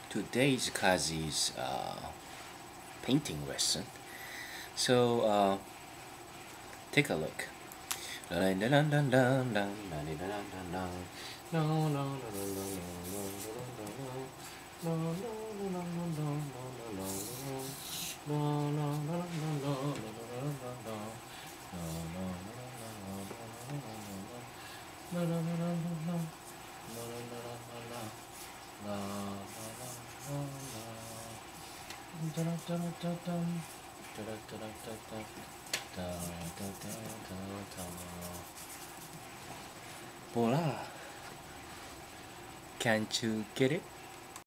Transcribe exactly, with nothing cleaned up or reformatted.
today's Kazi's uh, painting lesson. So uh, take a look. Voila! Can't you get it?